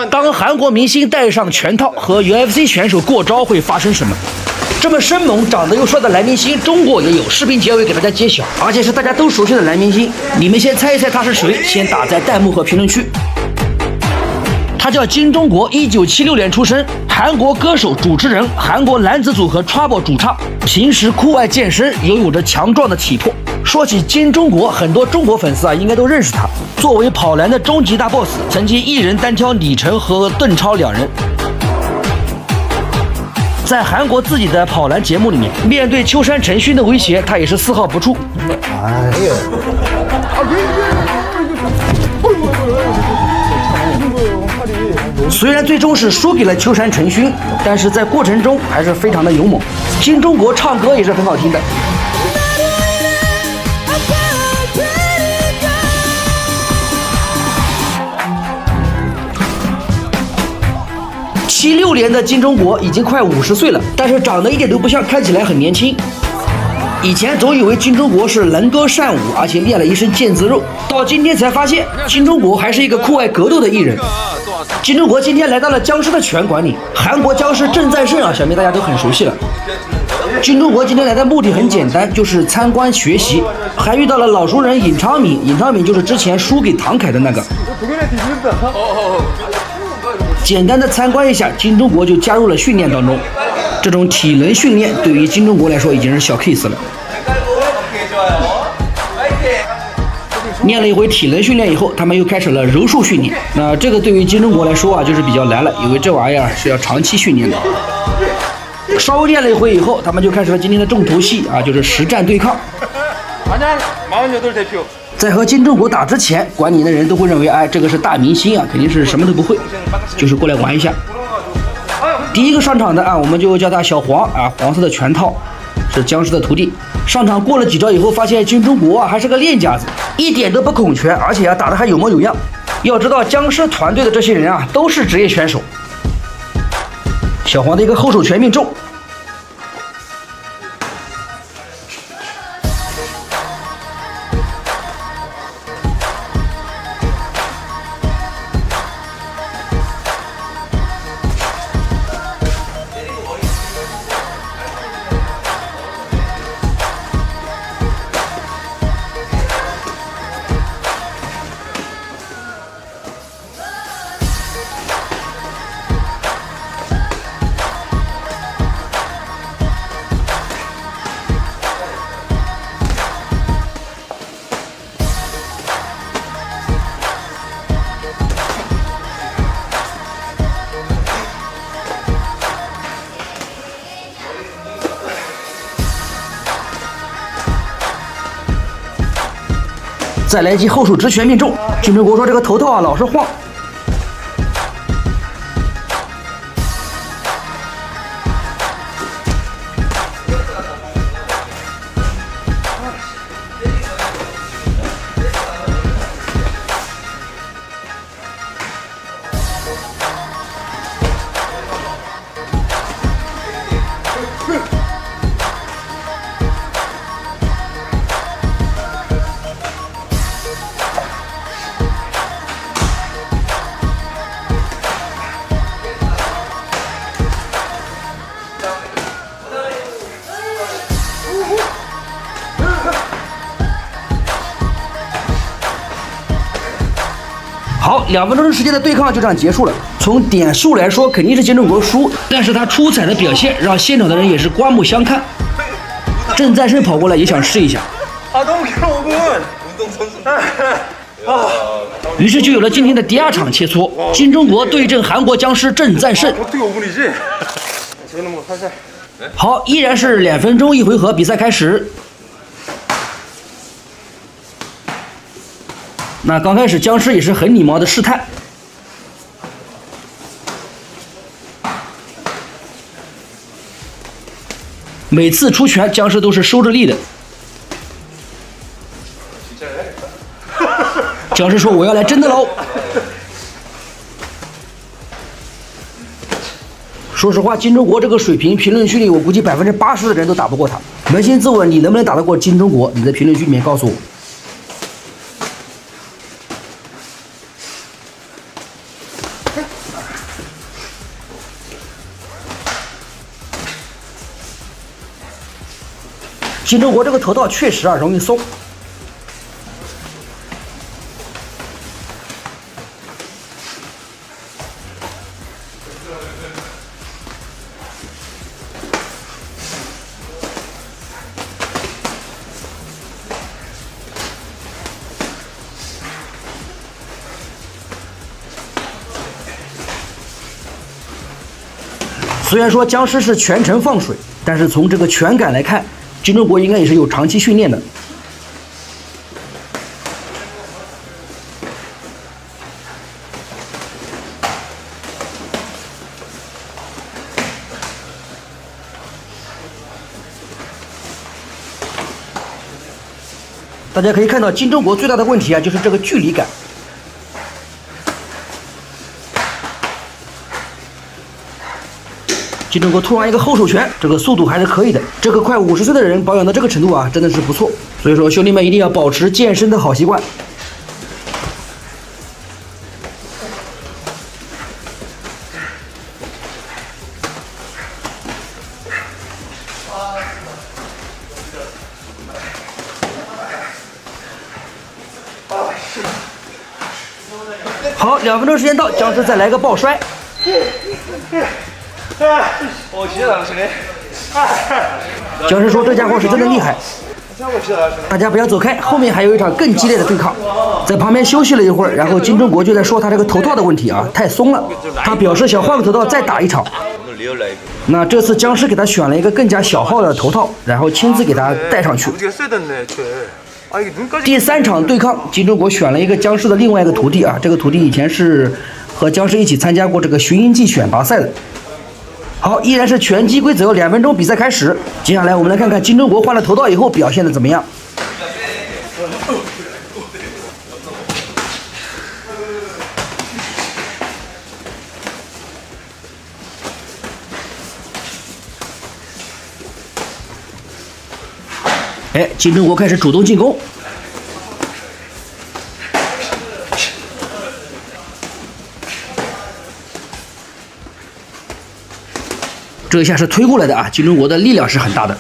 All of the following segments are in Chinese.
当韩国明星戴上拳套和 UFC 选手过招会发生什么？这么生猛、长得又帅的男明星，中国也有。视频结尾给大家揭晓，而且是大家都熟悉的男明星。你们先猜一猜他是谁？先打在弹幕和评论区。他叫金钟国，1976年出生，韩国歌手、主持人，韩国男子组合 Trouble 主唱。平时酷爱健身，拥有着强壮的体魄。说起金钟国，很多中国粉丝应该都认识他。作为跑男的终极大 boss， 曾经一人单挑李晨和邓超2人。在韩国自己的跑男节目里面，面对秋山陈勋的威胁，他也是丝毫不怵。虽然最终是输给了秋山陈勋，但是在过程中还是非常的勇猛。金钟国唱歌也是很好听的。76年的金钟国已经快50岁了，但是长得一点都不像，看起来很年轻。以前总以为金钟国是能歌善舞，而且练了一身腱子肉，到今天才发现金钟国还是一个酷爱格斗的艺人。金钟国今天来到了僵尸的拳馆里，韩国僵尸郑赞胜想必大家都很熟悉了。金钟国今天来的目的很简单，就是参观学习，还遇到了老熟人尹昌敏。尹昌敏就是之前输给唐凯的那个。简单的参观一下，金钟国就加入了训练当中。这种体能训练对于金钟国来说已经是小 case 了。练了一回体能训练以后，他们又开始了柔术训练。那这个对于金钟国来说就是比较难了，因为这玩意儿是要长期训练的。稍微练了一回以后，他们就开始了今天的重头戏就是实战对抗。在和金钟国打之前，馆里的人都会认为，这个是大明星肯定是什么都不会，就是过来玩一下。第一个上场的我们就叫他小黄黄色的拳套，是僵尸的徒弟。上场过了几招以后，发现金钟国还是个练家子，一点都不恐拳，而且打得还有模有样。要知道僵尸团队的这些人都是职业选手。小黄的一个后手拳命中。再来一记后手直拳命中。金钟国说这个头套老是晃。好，2分钟时间的对抗就这样结束了。从点数来说，肯定是金钟国输，但是他出彩的表现让现场的人也是刮目相看。郑赞胜跑过来也想试一下，于是就有了今天的第2场切磋，金钟国对阵韩国僵尸郑赞胜。好，依然是2分钟1回合，比赛开始。那刚开始僵尸也是很礼貌的试探，每次出拳僵尸都是收着力的。僵尸说我要来真的喽。说实话，金钟国这个水平，评论区里我估计80%的人都打不过他。扪心自问，你能不能打得过金钟国？你在评论区里面告诉我。 金钟国这个头套确实啊容易松。虽然说僵尸是全程放水，但是从这个拳感来看，金钟国应该也是有长期训练的。大家可以看到，金钟国最大的问题啊，就是这个距离感。金钟国突然一个后手拳，这个速度还是可以的。这个快50岁的人保养到这个程度啊，真的是不错。所以说，兄弟们一定要保持健身的好习惯。好，2分钟时间到，僵尸再来个抱摔。僵尸说：“这家伙是真的厉害。”大家不要走开，后面还有一场更激烈的对抗。在旁边休息了一会儿，然后金钟国就在说他这个头套的问题啊，太松了。他表示想换个头套再打一场。那这次僵尸给他选了一个更加小号的头套，然后亲自给他戴上去。第3场对抗，金钟国选了一个僵尸的另外一个徒弟啊，这个徒弟以前是和僵尸一起参加过这个寻音记选拔赛的。好，依然是拳击规则，2分钟比赛开始。接下来我们来看看金钟国换了头套以后表现的怎么样。哎，金钟国开始主动进攻。这一下是推过来的啊，金钟国的力量是很大的。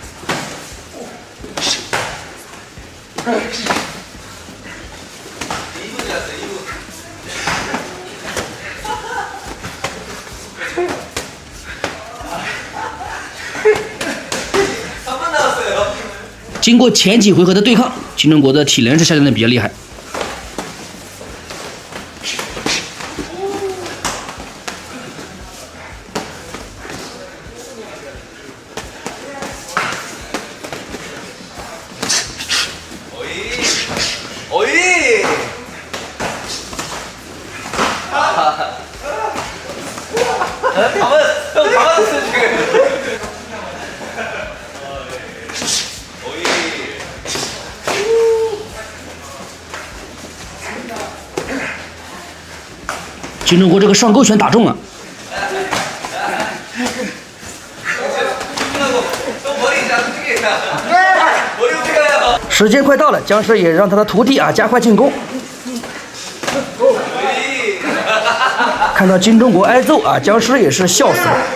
经过前几回合的对抗，金钟国的体能是下降的比较厉害。金钟国这个上勾拳打中了。时间快到了，僵尸也让他的徒弟啊加快进攻。看到金钟国挨揍啊，僵尸也是笑死了。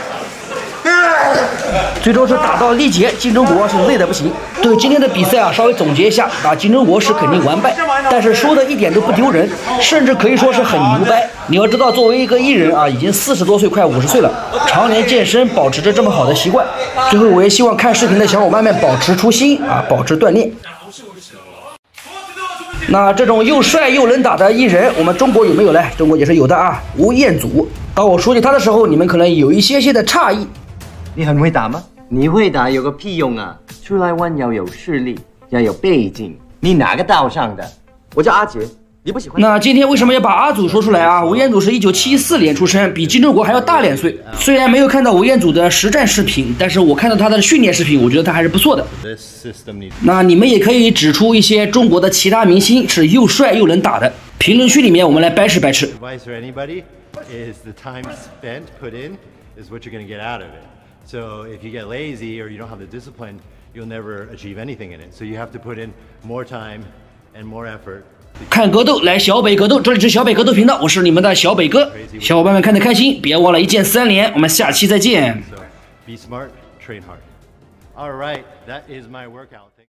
最终是打到力竭，金钟国是累得不行。对今天的比赛啊，稍微总结一下啊，金钟国是肯定完败，但是输的一点都不丢人，甚至可以说是很牛掰。你要知道，作为一个艺人啊，已经40多岁，快50岁了，常年健身，保持着这么好的习惯。最后，我也希望看视频的小伙伴们保持初心啊，保持锻炼。那这种又帅又能打的艺人，我们中国有没有呢？中国也是有的啊，吴彦祖。当我说起他的时候，你们可能有一些的诧异。 你很会打吗？你会打有个屁用啊！出来玩要有实力，要有背景。你哪个道上的？我叫阿杰。你不喜欢？ 那今天为什么要把阿祖说出来啊？吴彦祖是1974年出生，比金钟国还要大2岁。虽然没有看到吴彦祖的实战视频，但是我看到他的训练视频，我觉得他还是不错的。那你们也可以指出一些中国的其他明星是又帅又能打的，评论区里面我们来掰扯掰扯。 So if you get lazy or you don't have the discipline, you'll never achieve anything in it. So you have to put in more time and more effort. 看格斗来小北格斗，这里是小北格斗频道，我是你们的小北哥。小伙伴们看得开心，别忘了1键3连，我们下期再见。 So be smart, train hard. All right, that is my workout.